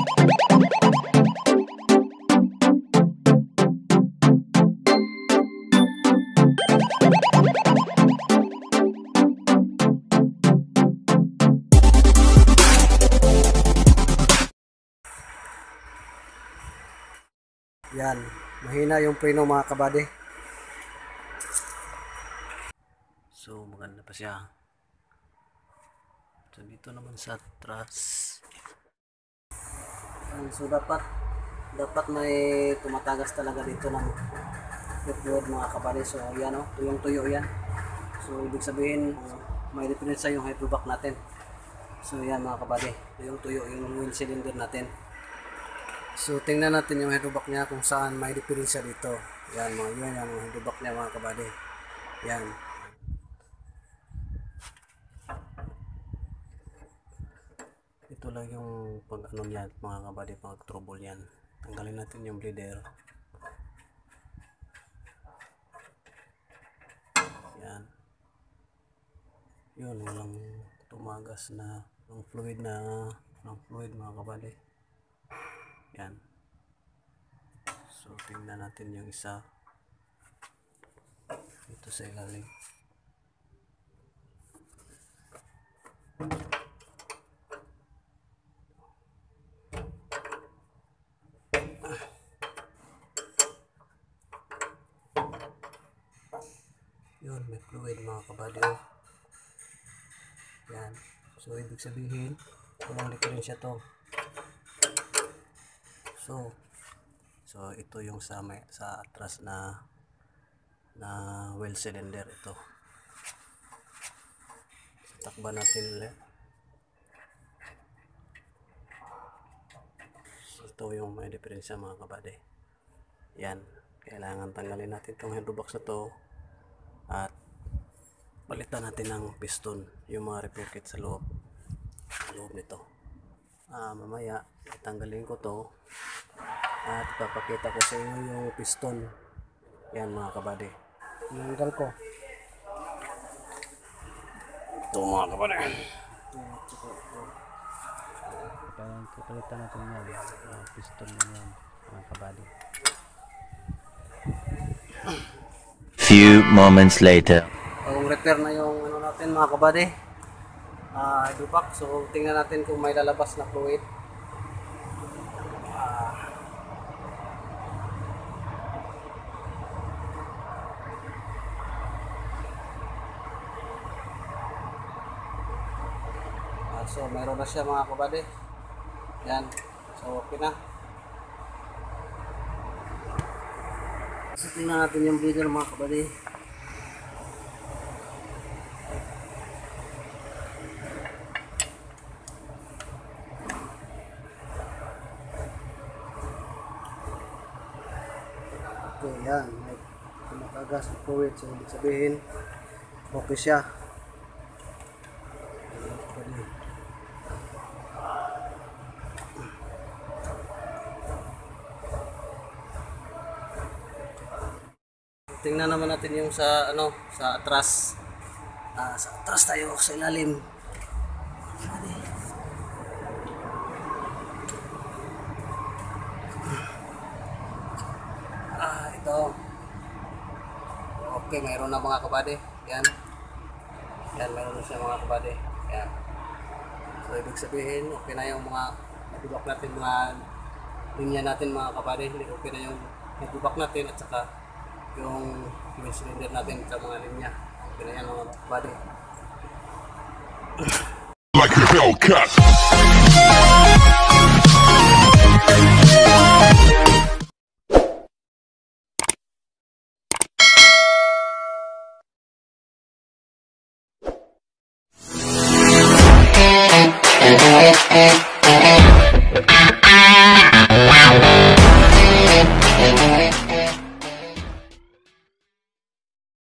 Yan, mahina yung preno mga kabady. So maganda pa siya. So dito naman sa truss. So dapat may tumatagas talaga dito ng fluid mga kabady. So yan o, tuyong-tuyo yan. So ibig sabihin may diferensya yung hydrovac natin. So yan mga kabady, tuyong-tuyo yung wheel cylinder natin. So tingnan natin yung hydrovac niya kung saan may diferensya dito. Yan yan yung hydrovac niya mga kabady. Yan. Ito lang yung pag ano niyan mga kabady, pag trouble yan. Tanggalin natin yung bleeder. Yan. Yun, walang tumagas na ng fluid mga kabady. Yan. So tingnan natin yung isa dito sa ilalim. Yun, may fluid mga kabady. Yan. So ibig sabihin walang diferensya to. So ito yung sa atras na wheel cylinder ito. So, takba natin ulit. So, ito yung may diferensya mga kabady. Yan, kailangan tanggalin natin itong hydrovac na to at palitan natin ng piston, yung mga repair kit sa loob nito. Mamaya tanggalin ko to at papakita ko sa inyo yung piston. Yan mga kabady, tinanggal ko ito mga kabady. Papalitan natin yan, piston yan mga kabady. Few moments later. Kung repair na yung ano natin mga kabady, hydrovac. So tingnan natin kung may lalabas na fluid. So mayroon na siya mga kabady. Yan. So okay na. So tingnan natin yung bleeder mga kabady. Okay, yan. May tumatagas ng fluid. So ibig sabihin okay siya. Tingnan naman natin yung sa atras. Sa atras tayo sa ilalim. Ito. Okay, mayroon na mga kabady. Yan. Yan, mayroon na siya mga kabady. Yan. So ibig sabihin, okay na yung mga hydrovac natin, mga linya natin mga kabady. Okay na yung hydrovac natin at saka yung wheel cylinder natin sa mga linya. Okay na yan mga kabady. Like a Hellcat.